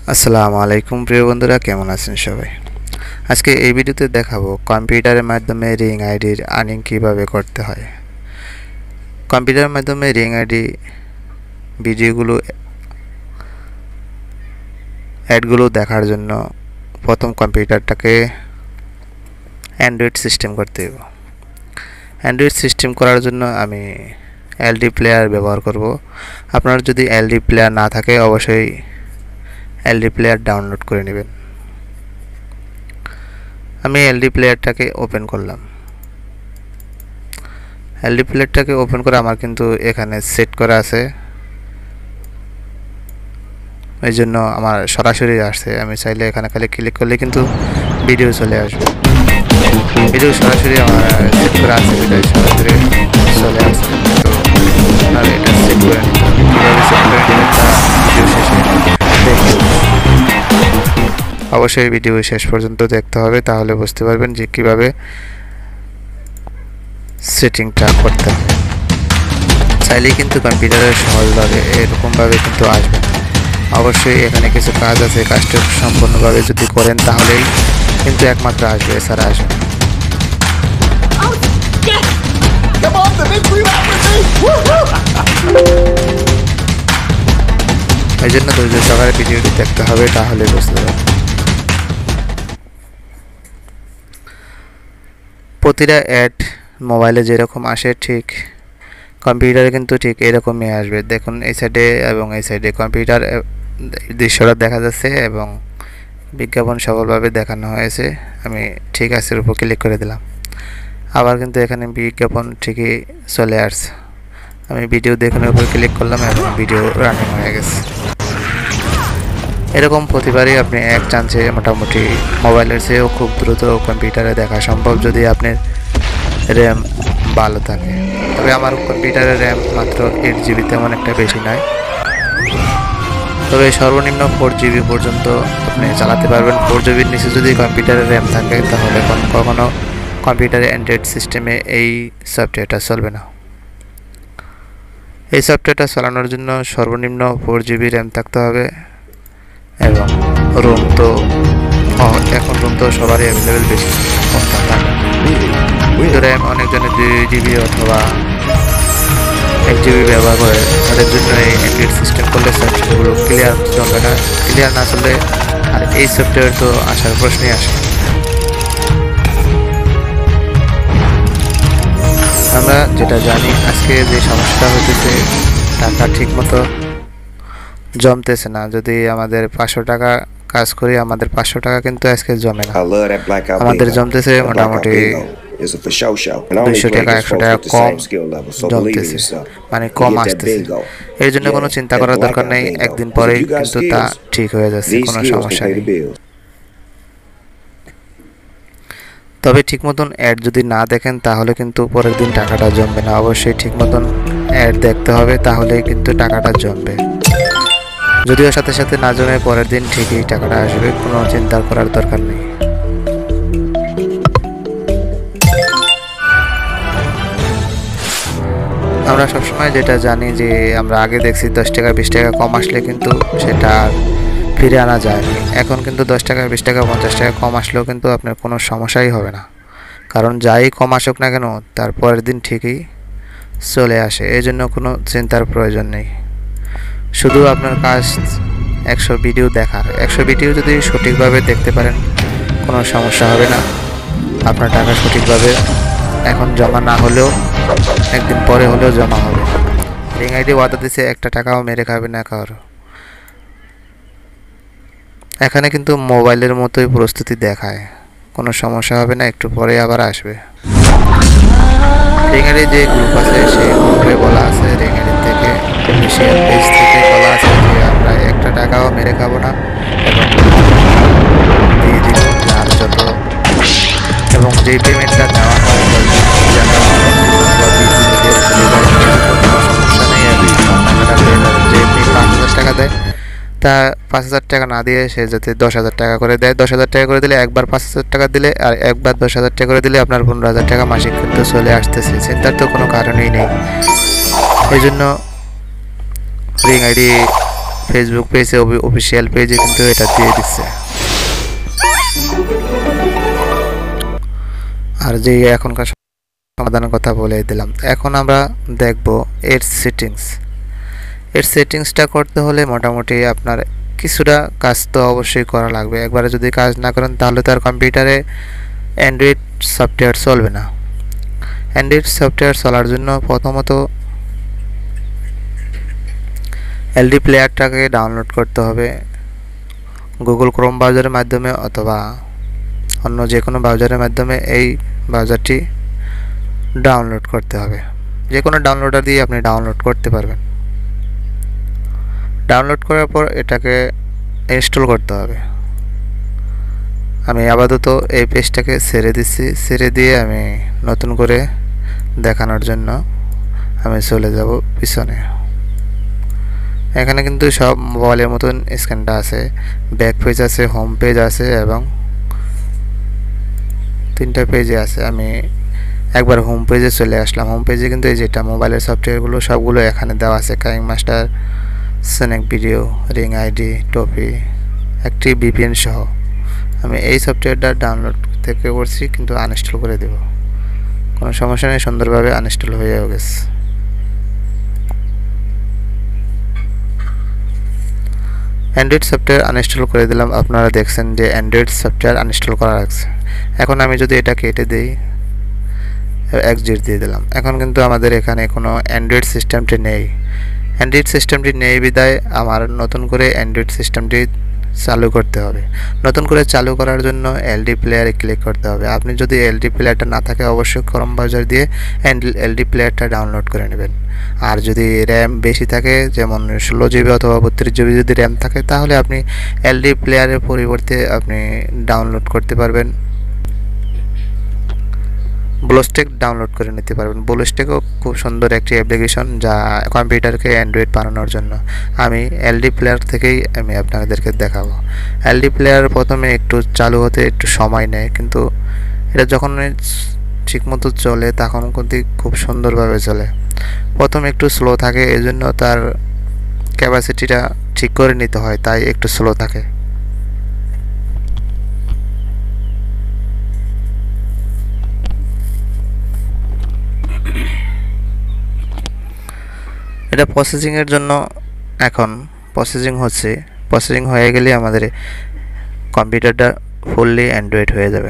আসসালামু আলাইকুম প্রিয় বন্ধুরা, কেমন আছেন সবাই? আজকে এই ভিডিওতে দেখাবো কম্পিউটারের মাধ্যমে রিং আইডির আর্নিং কিভাবে করতে হয়। কম্পিউটারের মাধ্যমে রিং আইডি ভিডিওগুলো অ্যাডগুলো দেখার জন্য প্রথম কম্পিউটারটাকে অ্যান্ড্রয়েড সিস্টেম করতে হবে। অ্যান্ড্রয়েড সিস্টেম করার জন্য আমি এলডি প্লেয়ার ব্যবহার করব। আপনার যদি এলডি প্লেয়ার না থাকে অবশ্যই এলডি প্লেয়ার ডাউনলোড করে নেবেন। আমি এলডি প্লেয়ারটাকে ওপেন করলাম। এলডি প্লেয়ারটাকে ওপেন করে আমার কিন্তু এখানে সেট করা আছে, এই জন্য আমার সরাসরি আসছে। আমি চাইলে এখানে খালি ক্লিক করলে কিন্তু ভিডিও চলে আসবে। ভিডিও সরাসরি আমার সেট করা আছে, ভিডিও সরাসরি চলে আসছে। তো আপনারা এটা সেট করে নিতে হবে। কীভাবে সেট করে নেবেন তা ভিডিও শেষে দেখবেন। অবশ্যই ভিডিও শেষ পর্যন্ত দেখতে হবে, তাহলে বুঝতে পারবেন যে কিভাবে সেটিংটা করতে হবে। চাইলেই কিন্তু কম্পিউটারে সহজভাবে এরকমভাবে কিন্তু আসবে না। অবশ্যই এখানে কিছু কাজ আছে, কাজটা সম্পূর্ণভাবে যদি করেন তাহলেই কিন্তু একমাত্র আসবে, এছাড়া আসবে না। এই জন্য ধৈর্য সহকারে ভিডিওটি দেখতে হবে, তাহলে বুঝতে পারবেন। প্রতিটা অ্যাড মোবাইলে যেরকম আসে ঠিক কম্পিউটারে কিন্তু ঠিক এরকমই আসবে। দেখুন এই সাইডে এবং এই সাইডে কম্পিউটার দৃশ্যটা দেখা যাচ্ছে এবং বিজ্ঞাপন সফলভাবে দেখানো হয়েছে। আমি ঠিক আছে উপর ক্লিক করে দিলাম, আবার কিন্তু এখানে বিজ্ঞাপন ঠিকই চলে আসছে। আমি ভিডিও দেখানোর উপর ক্লিক করলাম এবং ভিডিও রানিং হয়ে গেছে। এরকম প্রতিবারই আপনি এক চান্সে মোটামুটি মোবাইলের চেয়েও খুব দ্রুত কম্পিউটারে দেখা সম্ভব, যদি আপনার র্যাম ভালো থাকে। তবে আমার কম্পিউটারের র্যাম মাত্র 8 জিবি, তেমন একটা বেশি নয়। তবে সর্বনিম্ন 4 জিবি পর্যন্ত আপনি চালাতে পারবেন। 4 জিবির নিচে যদি কম্পিউটারের র্যাম থাকে তাহলে কখনো কম্পিউটারে অ্যান্ড্রয়েড সিস্টেমে এই সফটওয়্যারটা চলবে না। এই সফটওয়্যারটা চালানোর জন্য সর্বনিম্ন 4 জিবি র্যাম থাকতে হবে এবং রোম তো এখন রোম তো সবারই অ্যাভেলেবেল, বেশি কিন্তু র্যাম অনেকজনে 2 জিবি অথবা 1 জিবি ব্যবহার করে। তাদের জন্য এই অ্যান্ড্রয়েড সিস্টেম করলে সফটওয়্যারগুলো ক্লিয়ার চলবে না। ক্লিয়ার না চললে আর এই সফটওয়্যার তো আসার প্রশ্নই আসে। আমরা যেটা জানি, আজকে যে সমস্যাটা হতেছে, টাকা ঠিকমতো জমতেছে না। যদি আমাদের 500 টাকা কাজ করি, আমাদের 500 টাকা কিন্তু আজকে জমে না। আমাদের জমতেছে মোটামুটি 200 টাকা 100 টাকা কম জমতেছে, মানে কম আসতেছে। এর জন্য কোনো চিন্তা করার দরকার নেই, একদিন পরেই কিন্তু তা ঠিক হয়ে যাচ্ছে, কোনো সমস্যা নেই। তবে ঠিক মতন অ্যাড যদি না দেখেন তাহলে কিন্তু পরের দিন টাকাটা জমবে না। অবশ্যই ঠিক মতন অ্যাড দেখতে হবে, তাহলেই কিন্তু টাকাটা জমবে। যদিও সাথে সাথে না জমে পরের দিন ঠিকই টাকাটা আসবে, কোনো চিন্তা করার দরকার নেই। আমরা সবসময় যেটা জানি যে আমরা আগে দেখছি 10 টাকা 20 টাকা কম আসলে কিন্তু সেটা ফিরে আনা যায়নি। এখন কিন্তু 10 টাকা 20 টাকা 50 টাকা কম আসলেও কিন্তু আপনার কোনো সমস্যাই হবে না, কারণ যাই কম আসুক না কেন তার পরের দিন ঠিকই চলে আসে। এই জন্য কোনো চিন্তার প্রয়োজন নেই। শুধু আপনার কাজ 100 ভিডিও দেখার। 100 ভিডিও যদি সঠিকভাবে দেখতে পারেন কোনো সমস্যা হবে না। আপনার টাকা সঠিকভাবে এখন জমা না হলেও একদিন পরে হলেও জমা হবে। রিং আইডি ওয়াদা দিছে, একটা টাকাও মেরে খাবে না কারো। এখানে কিন্তু মোবাইলের মতোই প্রস্তুতি দেখায়, কোনো সমস্যা হবে না, একটু পরে আবার আসবে। রিং আইডি যে গ্রুপ আছে সেই গ্রুপে বলা আছে, রিং আইডি থেকে অফিসিয়াল পেজ থেকে বলা আছে যে আমরা একটা টাকাও মেরে খাবো না এবং দিয়ে দিব যার যত, এবং যে পেমেন্টটা নেওয়া হয় সমস্যা নেই। টাকাটা পেয়ে যাবে। যে 5,000 টাকা দেয় তা 5,000 টাকা না দিয়ে সে যাতে 10,000 টাকা করে দেয়। 10,000 টাকা করে দিলে একবার 5,000 টাকা দিলে আর একবার 10,000 টাকা করে দিলে আপনার 15,000 টাকা মাসিক কিন্তু চলে আসতেছে। চিন্তার তো কোনো কারণই নেই। এই জন্য রিং আইডি ফেসবুক পেজে অফিসিয়াল পেজে কিন্তু এটা দিয়ে দিচ্ছে। আর যে এখনকার সমাধানের কথা বলে দিলাম। এখন আমরা দেখব এর সেটিংসটা করতে হলে মোটামুটি আপনার কিছুটা কাজ তো অবশ্যই করা লাগবে। একবারে যদি কাজ না করেন তাহলে তার কম্পিউটারে অ্যান্ড্রয়েড সফটওয়্যার চলবে না। অ্যান্ড্রয়েড সফটওয়্যার চলার জন্য প্রথমত এলডি প্লেয়ারটাকে ডাউনলোড করতে হবে গুগল ক্রোম ব্রাউজারের মাধ্যমে অথবা অন্য যে কোনো ব্রাউজারের মাধ্যমে এই ব্রাউজারটি ডাউনলোড করতে হবে। যে কোনো ডাউনলোডার দিয়ে আপনি ডাউনলোড করতে পারবেন। ডাউনলোড করার পর এটাকে ইনস্টল করতে হবে। আমি আপাতত এই পেজটাকে ছেড়ে দিচ্ছি, ছেড়ে দিয়ে আমি নতুন করে দেখানোর জন্য আমি চলে যাব পিছনে। এখানে কিন্তু সব মোবাইলের মতন স্ক্রিনটা আছে, ব্যাক পেজ আছে, হোম পেজ আছে এবং 3টা পেজে আছে। আমি একবার হোম পেজে চলে আসলাম। হোম পেজে কিন্তু এই যেটা মোবাইলের সফটওয়্যারগুলো সবগুলো এখানে দেওয়া আছে। KineMaster, Snack Video, Ring ID, টপি, একটি ভিপিএন সহ। আমি এই সফটওয়্যারটা ডাউনলোড থেকে করছি কিন্তু আনইনস্টল করে দেব। কোনো সমস্যা নেই, সুন্দরভাবে আনইনস্টল হয়েও গেছে। অ্যান্ড্রয়েড সফটওয়্যার আনইনস্টল করে দিলাম। আপনারা দেখছেন যে অ্যান্ড্রয়েড সফটওয়্যার আনইনস্টল করা আছে। এখন আমি যদি এটা কেটে দিই, এক্সিট দিয়ে দিলাম। এখন কিন্তু আমাদের এখানে কোনো অ্যান্ড্রয়েড সিস্টেমটি নেই। অ্যান্ড্রয়েড সিস্টেমটি নেই বিধায় আমার নতুন করে অ্যান্ড্রয়েড সিস্টেমটি চালু করতে হবে। নতুন করে চালু করার জন্য এলডি প্লেয়ারে ক্লিক করতে হবে। আপনি যদি এলডি প্লেয়ারটা না থাকে অবশ্যই ক্রোম ব্রাউজার দিয়ে এলডি প্লেয়ারটা ডাউনলোড করে নেবেন। আর যদি র্যাম বেশি থাকে, যেমন 16 জিবি অথবা 32 জিবি যদি র্যাম থাকে, তাহলে আপনি এলডি প্লেয়ারের পরিবর্তে আপনি ডাউনলোড করতে পারবেন, ব্লুস্ট্যাক ডাউনলোড করে নিতে পারবেন। ব্লুস্ট্যাকও খুব সুন্দর একটি অ্যাপ্লিকেশন যা কম্পিউটারকে অ্যান্ড্রয়েড বানানোর জন্য। আমি এলডি প্লেয়ার থেকেই আমি আপনাদেরকে দেখাবো। এলডি প্লেয়ার প্রথমে একটু চালু হতে একটু সময় নেয়, কিন্তু এটা যখন ঠিকমতো চলে তখন কিন্তু খুব সুন্দরভাবে চলে। প্রথমে একটু স্লো থাকে, এজন্য তার ক্যাপাসিটিটা ঠিক করে নিতে হয়, তাই একটু স্লো থাকে। এটা প্রসেসিংয়ের জন্য এখন প্রসেসিং হচ্ছে। প্রসেসিং হয়ে গেলে আমাদের কম্পিউটারটা ফুললি অ্যান্ড্রয়েড হয়ে যাবে।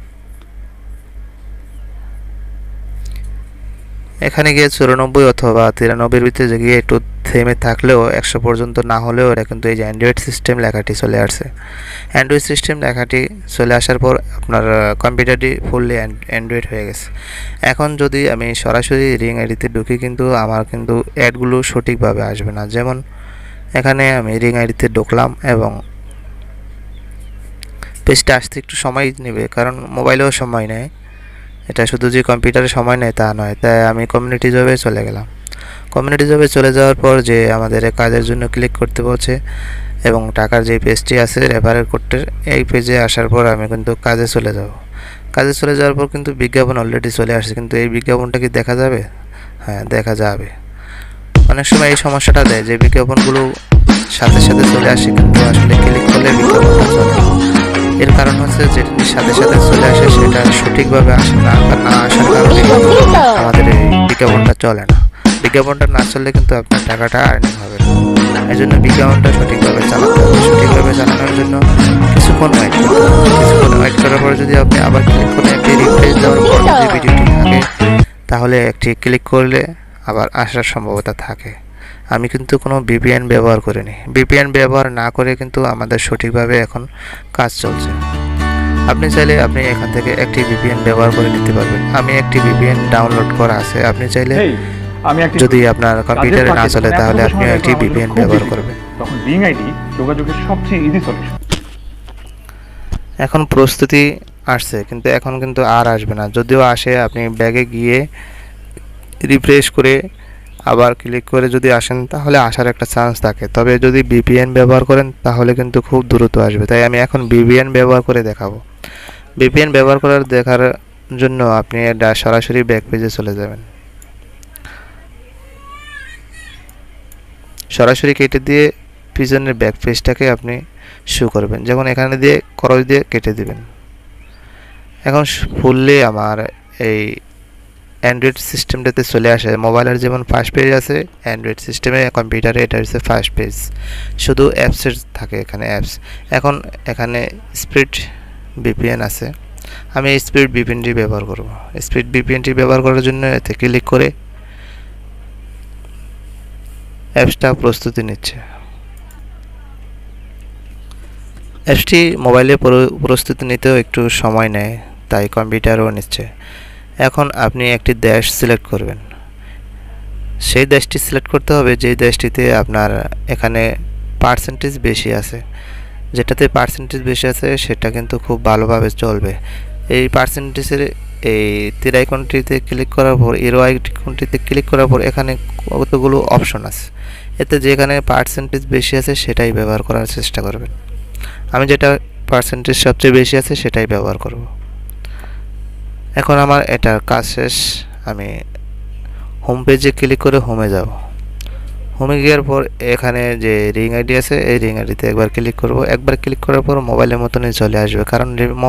এখানে গিয়ে 94 অথবা 93 ভিতরে গিয়ে একটু থেমে থাকলেও 100 পর্যন্ত না হলেও এটা কিন্তু এই যে অ্যান্ড্রয়েড সিস্টেম লেখাটি চলে আসছে। অ্যান্ড্রয়েড সিস্টেম লেখাটি চলে আসার পর আপনার কম্পিউটারটি ফুললি অ্যান্ড্রয়েড হয়ে গেছে। এখন যদি আমি সরাসরি রিং আইডিতে ঢুকি কিন্তু আমার কিন্তু অ্যাডগুলো সঠিকভাবে আসবে না। যেমন এখানে আমি রিং আইডিতে ঢুকলাম এবং পেজটা আসতে একটু সময় নেবে, কারণ মোবাইলেও সময় নেয়। এটা শুধু যে কম্পিউটারে সময় নেয় তা নয়। তাই আমি কমিউনিটি জবে চলে গেলাম। কমিউনিটি জবে চলে যাওয়ার পর যে আমাদের কাজের জন্য ক্লিক করতে বলছে এবং টাকার যে পেজটি আছে রেফারেল কোডের, এই পেজে আসার পর আমি কিন্তু কাজে চলে যাব। কাজে চলে যাওয়ার পর কিন্তু বিজ্ঞাপন অলরেডি চলে আসছে, কিন্তু এই বিজ্ঞাপনটা কি দেখা যাবে? হ্যাঁ, দেখা যাবে। অনেক সময় এই সমস্যাটা দেয় যে বিজ্ঞাপনগুলো সাথে সাথে চলে আসে, কিন্তু আসলে ক্লিক করলে বিজ্ঞাপনটা চলে না। এর কারণ হচ্ছে যেটি সাথে সাথে চলে আসে সেটা সঠিকভাবে আসে না, বা না আসার কারণে আমাদের এই বিজ্ঞাপনটা চলে না। বিজ্ঞাপনটা না চললে কিন্তু আপনার টাকাটা আর্নিং হবে না। এই জন্য বিজ্ঞাপনটা সঠিকভাবে চালাতে হবে। সঠিকভাবে চালানোর জন্য কিছুক্ষণ ওয়েট করতে হবে। কিছুক্ষণ ওয়েট করার পর যদি আপনি আবার ক্লিক করে একটি রিফ্রেশ দেওয়ার পর যদি ভিডিওটি থাকে, তাহলে একটি ক্লিক করলে আবার আসার সম্ভাবনা থাকে। আমি কিন্তু কোনো ভিপিএন ব্যবহার করিনি। ভিপিএন ব্যবহার না করে কিন্তু আমাদের সঠিকভাবে এখন কাজ চলছে। আপনি চাইলে আপনি এখান থেকে একটি ভিপিএন ব্যবহার করে নিতে পারবেন। আমি একটি ভিপিএন ডাউনলোড করা আছে। আপনি চাইলে যদি আপনার কম্পিউটারে না চলে তাহলে আপনি একটি ভিপিএন ব্যবহার করবেন। তখন রিং আইডি যোগাযোগের সবচেয়ে ইজি সলিউশন। এখন প্রস্তুতি আসছে, কিন্তু এখন কিন্তু আর আসবে না। যদিও আসে, আপনি ব্যাগে গিয়ে রিফ্রেশ করে আবার ক্লিক করে যদি আসেন তাহলে আসার একটা চান্স থাকে। তবে যদি ভিপিএন ব্যবহার করেন তাহলে কিন্তু খুব দ্রুত আসবে। তাই আমি এখন ভিপিএন ব্যবহার করে দেখাবো। ভিপিএন ব্যবহার দেখার জন্য আপনি সরাসরি ব্যাক পেজে চলে যাবেন। সরাসরি কেটে দিয়ে পিছনের ব্যাক পেজটাকে আপনি শো করবেন, যেমন এখানে দিয়ে ক্রস দিয়ে কেটে দিবেন। এখন ফুললি আমার এই অ্যান্ড্রয়েড সিস্টেমটাতে চলে আসে। মোবাইলের যেমন ফার্স্ট পেজ আছে, অ্যান্ড্রয়েড সিস্টেমে কম্পিউটারে এটা হচ্ছে ফার্স্ট পেজ, শুধু অ্যাপসের থাকে এখানে অ্যাপস। এখন এখানে স্পিড ভিপিএন আছে, আমি স্পিড ভিপিএনটি ব্যবহার করব। স্পিড ভিপিএনটি ব্যবহার করার জন্য এতে ক্লিক করে অ্যাপসটা প্রস্তুতি নিচ্ছে। অ্যাপসটি মোবাইলে প্রস্তুতি নিতেও একটু সময় নেয়, তাই কম্পিউটারও নিচ্ছে। এখন আপনি একটি দেশ সিলেক্ট করবেন। সেই দেশটি সিলেক্ট করতে হবে যেই দেশটিতে আপনার এখানে পার্সেন্টেজ বেশি আছে। যেটাতে পার্সেন্টেজ বেশি আছে সেটা কিন্তু খুব ভালোভাবে চলবে। এই পার্সেন্টেজের এই তীর আইকনটিতে ক্লিক করার পর, এরো আইকনটিতে ক্লিক করার পর এখানে কতগুলো অপশন আছে, এতে যেখানে পার্সেন্টেজ বেশি আছে সেটাই ব্যবহার করার চেষ্টা করবেন। আমি যেটা পার্সেন্টেজ সবচেয়ে বেশি আছে সেটাই ব্যবহার করব। এখন আমার এটার কাজ শেষ। আমি হোম পেজে ক্লিক করে হোমে যাব। হোমে যাওয়ার পর এখানে যে রিং আইডি আছে, এই রিং আইডিতে একবার ক্লিক করব। একবার ক্লিক করার পর মোবাইলের মতনই চলে আসবে, কারণ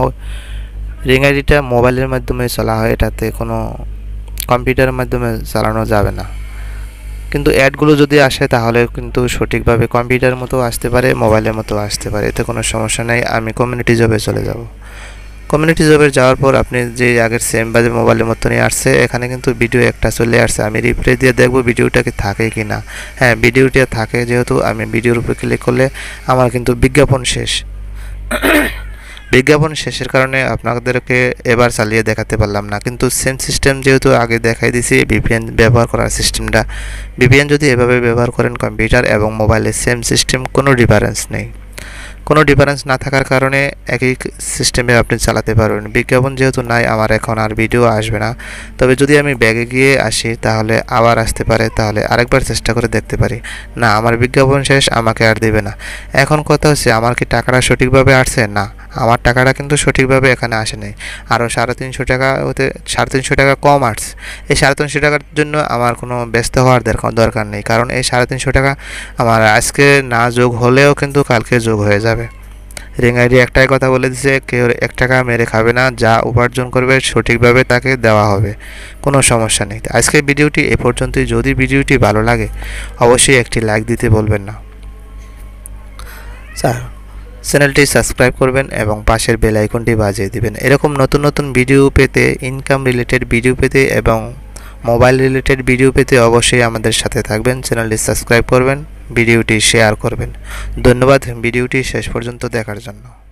রিং আইডিটা মোবাইলের মাধ্যমে চলা হয়, এটাতে কোনো কম্পিউটারের মাধ্যমে চালানো যাবে না। কিন্তু অ্যাডগুলো যদি আসে তাহলে কিন্তু সঠিকভাবে কম্পিউটারের মতো আসতে পারে, মোবাইলের মতো আসতে পারে, এতে কোনো সমস্যা নেই। আমি কমিউনিটি জবে চলে যাব। কমিউনিটি জবে যাওয়ার পর আপনি যে আগের সেম বাজে মোবাইলের মতনই আসছে, এখানে কিন্তু ভিডিও একটা চলে আসছে। আমি রিপ্লে দিয়ে দেখব ভিডিওটা কি থাকে কি না। হ্যাঁ, ভিডিওটা থাকে, যেহেতু আমি ভিডিওর উপরে ক্লিক করলে আমার কিন্তু বিজ্ঞাপন শেষ। বিজ্ঞাপন শেষের কারণে আপনাদেরকে এবার চালিয়ে দেখাতে পারলাম না, কিন্তু সেম সিস্টেম যেহেতু আগে দেখাই দিছি ভিপিএন ব্যবহার করার সিস্টেমটা। ভিপিএন যদি এভাবে ব্যবহার করেন কম্পিউটার এবং মোবাইলে সেম সিস্টেম, কোনো ডিফারেন্স নেই। কোনো ডিফারেন্স না থাকার কারণে একই সিস্টেমে আপনি চালাতে পারবেন। বিজ্ঞাপন যেহেতু নাই, আমার এখন আর ভিডিও আসবে না। তবে যদি আমি ব্যাগে গিয়ে আসি তাহলে আবার আসতে পারে, তাহলে আরেকবার চেষ্টা করে দেখতে পারি। না, আমার বিজ্ঞাপন শেষ, আমাকে আর দেবে না। এখন কথা হচ্ছে, আমার কি টাকাটা সঠিকভাবে আসছে? না, আমার টাকাটা কিন্তু সঠিকভাবে এখানে আসেনি। আরও 350 টাকা হতে 350 টাকা কম আসছে। এই 350 টাকার জন্য আমার কোনো ব্যস্ত হওয়ার দরকার নেই, কারণ এই 350 টাকা আমার আজকে না যোগ হলেও কিন্তু কালকে যোগ হয়ে যাবে। রিং আইডি একটাই কথা বলে দিছে, কেউ 1 টাকা মেরে খাবে না, যা উপার্জন করবে সঠিকভাবে তাকে দেওয়া হবে, কোনো সমস্যা নেই। আজকের ভিডিওটি এ পর্যন্তই। যদি ভিডিওটি ভালো লাগে অবশ্যই একটি লাইক দিতে বলবেন না। চ্যানেলটি সাবস্ক্রাইব করবেন এবং পাশের বেল আইকনটি বাজিয়ে দিবেন। এরকম নতুন নতুন ভিডিও পেতে, ইনকাম রিলেটেড ভিডিও পেতে এবং মোবাইল রিলেটেড ভিডিও পেতে অবশ্যই আমাদের সাথে থাকবেন। চ্যানেলটি সাবস্ক্রাইব করবেন, ভিডিওটি শেয়ার করবেন। ধন্যবাদ ভিডিওটি শেষ পর্যন্ত দেখার জন্য।